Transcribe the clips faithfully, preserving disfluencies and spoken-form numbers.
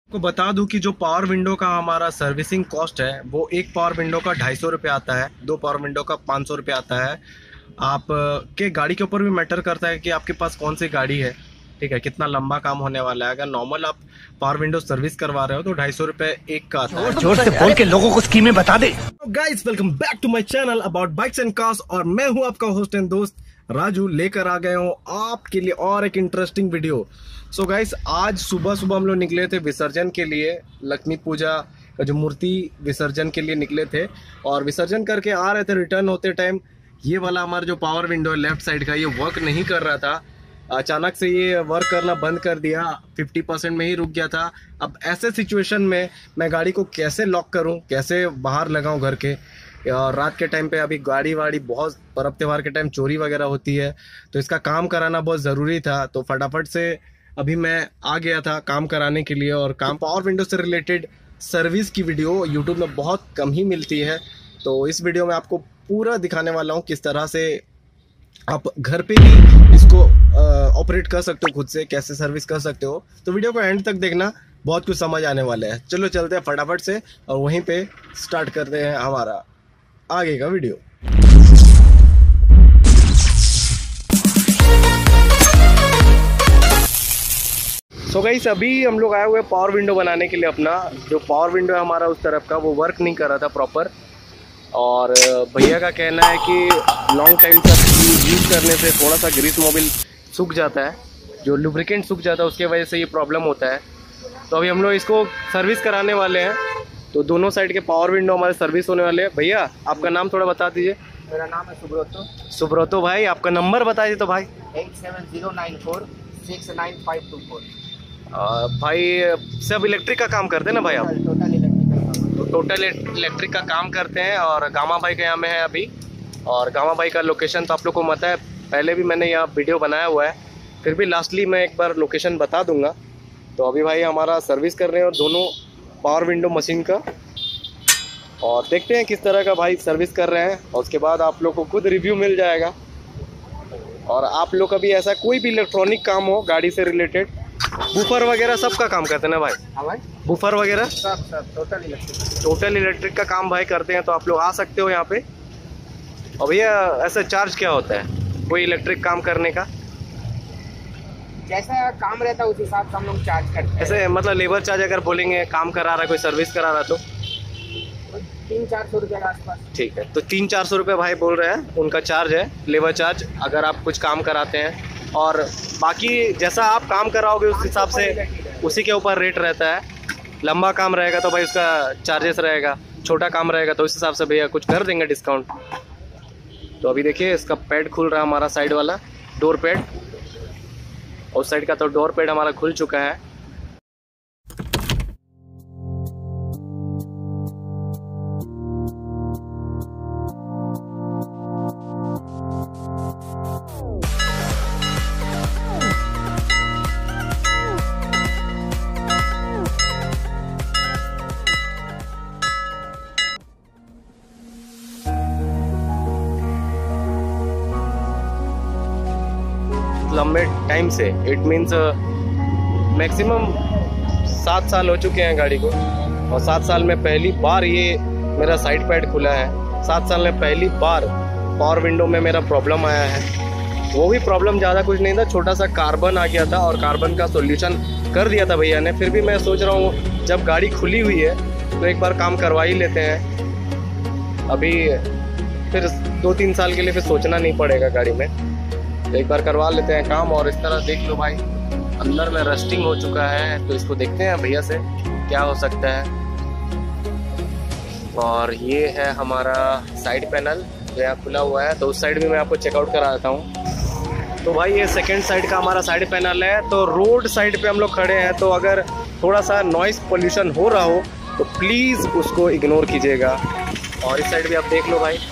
को बता दूं कि जो पावर विंडो का हमारा सर्विसिंग कॉस्ट है वो एक पावर विंडो का ढाई सौ रुपये आता है, दो पावर विंडो का पाँच सौ रुपये आता है। आप के गाड़ी के ऊपर भी मैटर करता है कि आपके पास कौन सी गाड़ी है, ठीक है, कितना लंबा काम होने वाला है। अगर नॉर्मल आप पावर विंडो सर्विस करवा रहे हो तो ढाई सौ रुपये एक का आता है। जोर से बोल के लोगों को स्कीमें बता दे। Guys, welcome back to my channel about bikes and cars और मैं हूं आपका होस्ट एंड दोस्त राजू, लेकर आ गए हूं आपके लिए और एक इंटरेस्टिंग वीडियो। सो गाइस, आज सुबह सुबह हम लोग निकले थे विसर्जन के लिए, लक्ष्मी पूजा का जो मूर्ति विसर्जन के लिए निकले थे और विसर्जन करके आ रहे थे। रिटर्न होते टाइम ये वाला हमारा जो पावर विंडो है लेफ्ट साइड का, ये वर्क नहीं कर रहा था। अचानक से ये वर्क करना बंद कर दिया, पचास परसेंट में ही रुक गया था। अब ऐसे सिचुएशन में मैं गाड़ी को कैसे लॉक करूं, कैसे बाहर लगाऊं घर के, और रात के टाइम पे अभी गाड़ी वाड़ी बहुत पर्व त्यौहार के टाइम चोरी वगैरह होती है, तो इसका काम कराना बहुत ज़रूरी था। तो फटाफट से अभी मैं आ गया था काम कराने के लिए। और काम पावर विंडो से रिलेटेड सर्विस की वीडियो यूट्यूब में बहुत कम ही मिलती है, तो इस वीडियो में आपको पूरा दिखाने वाला हूँ किस तरह से आप घर पे ही इसको ऑपरेट कर सकते हो, खुद से कैसे सर्विस कर सकते हो। तो वीडियो को एंड तक देखना, बहुत कुछ समझ आने वाला है। चलो चलते हैं फटाफट से और वहीं पे स्टार्ट करते हैं हमारा आगे का वीडियो। सो गाइस, अभी हम लोग आए हुए पावर विंडो बनाने के लिए। अपना जो पावर विंडो है हमारा उस तरफ का, वो वर्क नहीं कर रहा था प्रॉपर, और भैया का कहना है कि लॉन्ग टाइम तक यूज़ करने से थोड़ा सा ग्रीस मोबिल सूख जाता है, जो लुब्रिकेंट सूख जाता है, उसके वजह से ये प्रॉब्लम होता है। तो अभी हम लोग इसको सर्विस कराने वाले हैं। तो दोनों साइड के पावर विंडो हमारे सर्विस होने वाले हैं। भैया, आपका नाम थोड़ा बता दीजिए। मेरा नाम है सुब्रतो। सुब्रतो भाई, आपका नंबर बता दीजिए तो भाई। Eight seven zero nine four six nine five two four. भाई सब इलेक्ट्रिक का काम करते हैं ना भाई आप? Total electric. तो टोटल इलेक्ट्रिक का काम करते हैं और गामा भाई के यहाँ में है अभी। और गामा भाई का लोकेशन तो आप लोग को पता है, पहले भी मैंने यहाँ वीडियो बनाया हुआ है, फिर भी लास्टली मैं एक बार लोकेशन बता दूंगा। तो अभी भाई हमारा सर्विस कर रहे हैं दोनों पावर विंडो मशीन का, और देखते हैं किस तरह का भाई सर्विस कर रहे हैं, और उसके बाद आप लोग को खुद रिव्यू मिल जाएगा। और आप लोग का भी ऐसा कोई भी इलेक्ट्रॉनिक काम हो गाड़ी से रिलेटेड, बूफर वगैरह सबका काम करते हैं ना भाई? हाँ भाई, बूफर वगैरह सब सब टोटल इलेक्ट्रिक। टोटल इलेक्ट्रिक का काम भाई करते हैं, तो आप लोग आ सकते हो यहाँ पे। और भैया ऐसा चार्ज क्या होता है कोई इलेक्ट्रिक काम करने का? जैसा काम रहता है उस हिसाब से हम लोग चार्ज करते हैं। ऐसे मतलब लेबर चार्ज अगर बोलेंगे, काम करा रहा है कोई, सर्विस करा रहा है, तो तीन चार सौ रुपये के आसपास। ठीक है, तो तीन चार सौ रुपये भाई बोल रहे हैं उनका चार्ज है, लेबर चार्ज, अगर आप कुछ काम कराते हैं। और बाकी जैसा आप काम कराओगे उस हिसाब से उसी के ऊपर रेट रहता है। लंबा काम रहेगा तो भाई उसका चार्जेस रहेगा, छोटा काम रहेगा तो उस हिसाब से भैया कुछ कर देंगे डिस्काउंट। तो अभी देखिए इसका पैड खुल रहा है हमारा, साइड वाला डोर पैड, और उस साइड का तो डोर पैड हमारा खुल चुका है। लंबे टाइम से, इट मीन्स मैक्सिमम सात साल हो चुके हैं गाड़ी को, और सात साल में पहली बार ये मेरा साइड पैड खुला है। सात साल में पहली बार पावर विंडो में मेरा प्रॉब्लम आया है। वो भी प्रॉब्लम ज़्यादा कुछ नहीं था, छोटा सा कार्बन आ गया था और कार्बन का सॉल्यूशन कर दिया था भैया ने। फिर भी मैं सोच रहा हूँ जब गाड़ी खुली हुई है तो एक बार काम करवा ही लेते हैं। अभी फिर दो तीन साल के लिए फिर सोचना नहीं पड़ेगा गाड़ी में, तो एक बार करवा लेते हैं काम। और इस तरह देख लो भाई, अंदर में रस्टिंग हो चुका है, तो इसको देखते हैं भैया से क्या हो सकता है। और ये है हमारा साइड पैनल जो यहाँ खुला हुआ है, तो उस साइड भी मैं आपको चेकआउट करा देता हूँ। तो भाई ये सेकंड साइड का हमारा साइड पैनल है। तो रोड साइड पे हम लोग खड़े हैं, तो अगर थोड़ा सा नॉइस पोल्यूशन हो रहा हो तो प्लीज़ उसको इग्नोर कीजिएगा। और इस साइड भी आप देख लो भाई,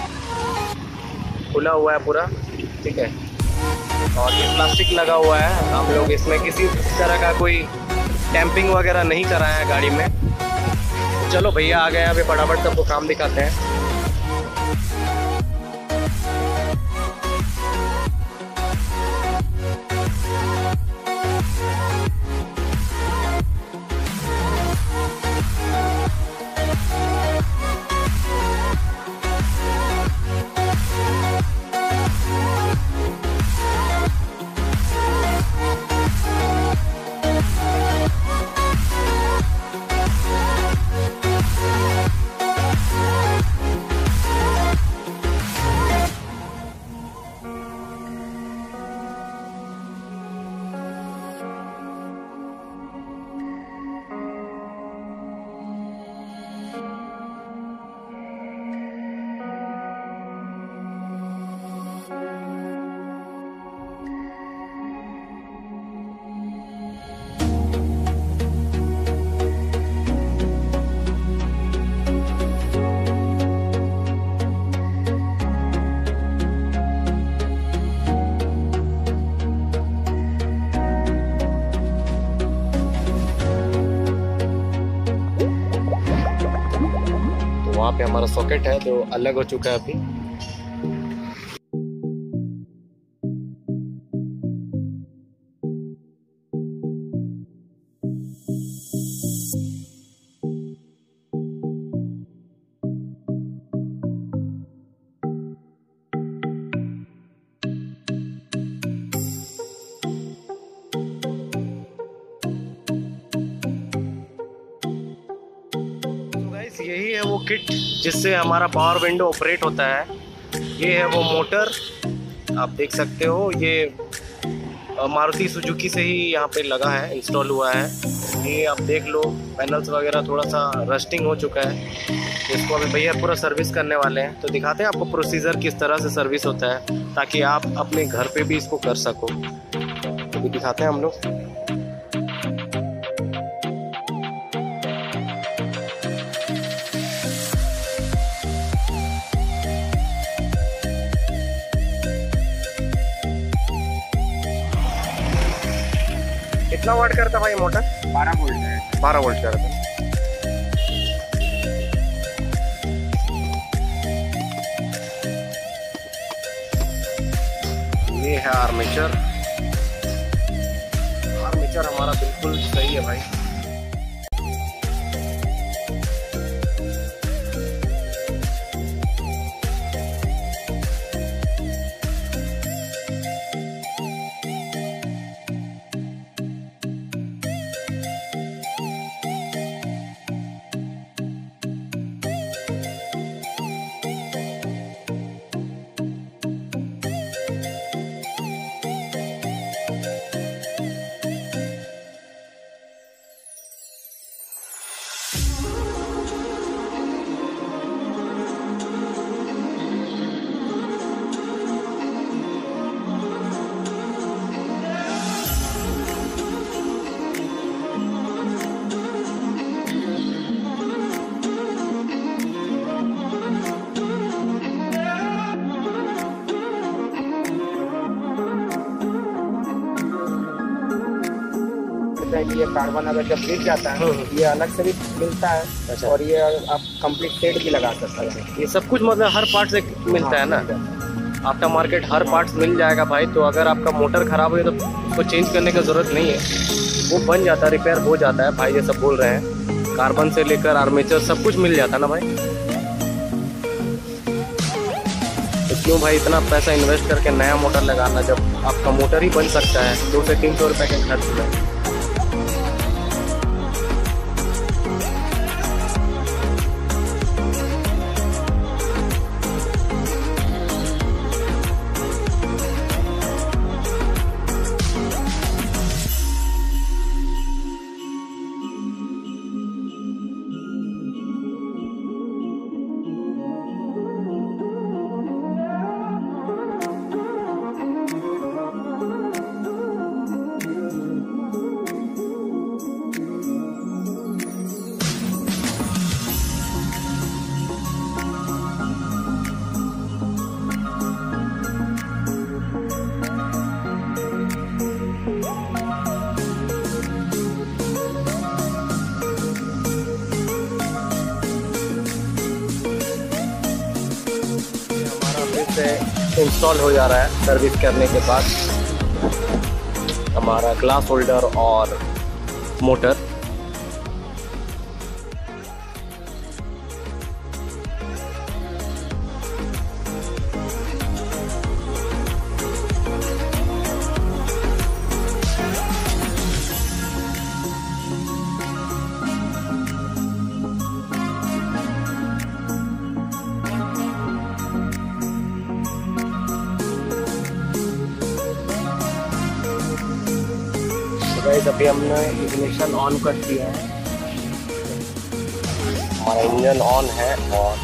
खुला हुआ है पूरा, ठीक है। और ये प्लास्टिक लगा हुआ है, हम लोग इसमें किसी तरह का कोई टैंपिंग वगैरह नहीं कराया है गाड़ी में। चलो भैया आ गए, अभी फटाफट सबको काम दिखाते हैं। वहाँ पे हमारा सॉकेट है जो अलग हो चुका है अभी। यही है वो किट जिससे हमारा पावर विंडो ऑपरेट होता है। ये है वो मोटर, आप देख सकते हो। ये मारुति सुजुकी से ही यहाँ पे लगा है, इंस्टॉल हुआ है। ये आप देख लो, पैनल्स वगैरह थोड़ा सा रस्टिंग हो चुका है। इसको अभी भैया पूरा सर्विस करने वाले हैं, तो दिखाते हैं आपको प्रोसीजर किस तरह से सर्विस होता है, ताकि आप अपने घर पे भी इसको कर सको। तो भी दिखाते हैं हम लोग। कितना वाट करता भाई मोटर? बारह वोल्ट है। बारह वोल्ट करता। ये है आर्मेचर। आर्मेचर हमारा बिल्कुल सही है भाई। कि ये कार्बन अगर जब गिर जाता है ये अलग से भी मिलता है। अच्छा। और ये आप कंप्लीट सेट भी लगा सकते हैं। ये सब कुछ मतलब हर पार्ट से मिलता है ना? आफ्टर मार्केट हर पार्ट्स मिल जाएगा भाई। तो अगर आपका मोटर खराब हो गया तो उसको चेंज करने की ज़रूरत नहीं है, वो बन जाता है, रिपेयर हो जाता है भाई। ये सब बोल रहे हैं, कार्बन से लेकर आर्मेचर सब कुछ मिल जाता है ना भाई। तो क्यों भाई इतना पैसा इन्वेस्ट करके नया मोटर लगाना, जब आपका मोटर ही बन सकता है दो से तीन सौ रुपये के खर्च में। इंस्टॉल हो जा रहा है सर्विस करने के बाद हमारा ग्लास होल्डर और मोटर। गाइस अभी हमने इग्निशन ऑन कर दिया है, हमारा इंजन ऑन है। और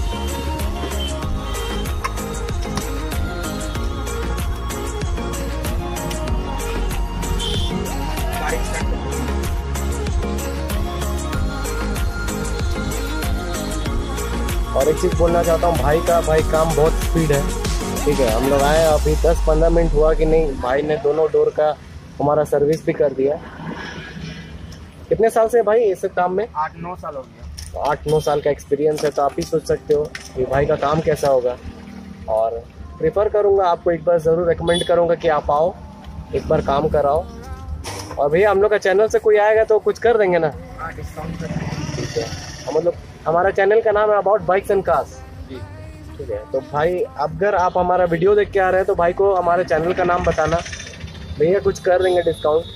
और एक चीज़ बोलना चाहता हूँ भाई का, भाई काम बहुत स्पीड है। ठीक है, हम लोग आए अभी दस पंद्रह मिनट हुआ कि नहीं, भाई ने दोनों डोर का हमारा सर्विस भी कर दिया। कितने साल से भाई इस काम में? आठ नौ साल हो गया। आठ नौ साल का एक्सपीरियंस है, तो आप ही सोच सकते हो कि भाई का काम कैसा होगा। और प्रेफर करूँगा आपको, एक बार ज़रूर रिकमेंड करूँगा कि आप आओ, एक बार काम कराओ। और भैया हम लोग का चैनल से कोई आएगा तो कुछ कर देंगे ना? हाँ, डिस्काउंट कर ठीक है, मतलब हमारा चैनल का नाम है अबाउट बाइक्स एंड कार्स। जी। ठीक है, तो भाई अगर आप हमारा वीडियो देख के आ रहे हैं तो भाई को हमारे चैनल का नाम बताना, भैया कुछ कर देंगे डिस्काउंट।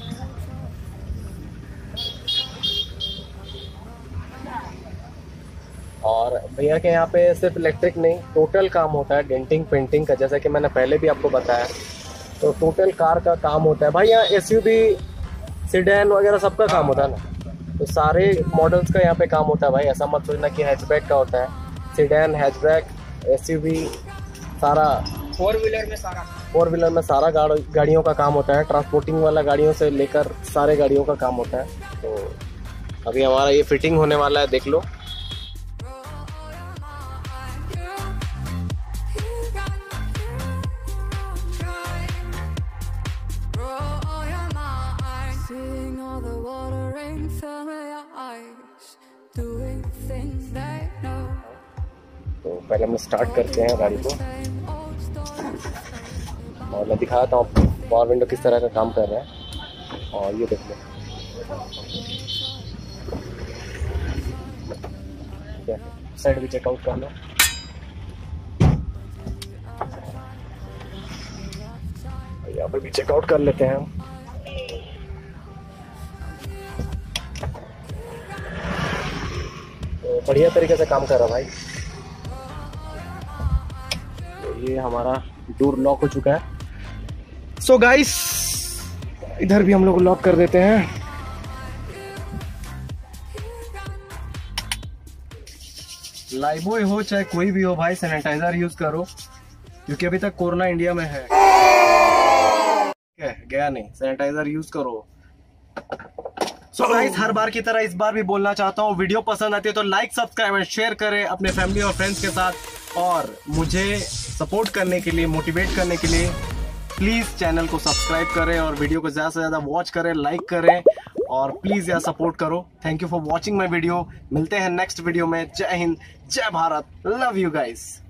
और भैया के यहाँ पे सिर्फ इलेक्ट्रिक नहीं, टोटल काम होता है, डेंटिंग पेंटिंग का, जैसा कि मैंने पहले भी आपको बताया। तो टोटल कार का काम होता है भाई। यहाँ एसयूवी, सीडैन वगैरह सबका काम होता है ना, तो सारे मॉडल्स का यहाँ पे काम होता है भाई। ऐसा मत सोचना कि हैचबैक का होता है। सीडैन, हैचबैक, एसयूवी, सारा फोर व्हीलर में सारा फोर व्हीलर में सारा गाड़, गाड़ियों का काम होता है। ट्रांसपोर्टिंग वाला गाड़ियों से लेकर सारे गाड़ियों का काम होता है। तो अभी हमारा ये फिटिंग होने वाला है, देख लो। तो पहले हम स्टार्ट करते हैं गाड़ी को और मैं दिखाता हूँ पावर विंडो किस तरह का काम कर रहा है। और ये देख लो, साइड भी चेकआउट कर लो। यहाँ पर भी चेकआउट कर लेते हैं हम। तो बढ़िया तरीके से काम कर रहा भाई। ये हमारा डोर लॉक हो चुका है। सो गाइस, इधर भी हम लोग लॉक कर देते हैं। लाइबॉय हो चाहे कोई भी हो भाई, सैनिटाइजर यूज करो, क्योंकि अभी तक कोरोना इंडिया में है। गया नहीं, सैनिटाइजर यूज करो। सो so गाइस, हर बार की तरह इस बार भी बोलना चाहता हूँ, वीडियो पसंद आती है तो लाइक, सब्सक्राइब एंड शेयर करें अपने फैमिली और फ्रेंड्स के साथ। और मुझे सपोर्ट करने के लिए, मोटिवेट करने के लिए प्लीज़ चैनल को सब्सक्राइब करें और वीडियो को ज़्यादा से ज़्यादा वॉच करें, लाइक करें और प्लीज़ यार सपोर्ट करो। Thank you for watching my video. मिलते हैं नेक्स्ट वीडियो में। जय हिंद, जय भारत, लव यू गाइस।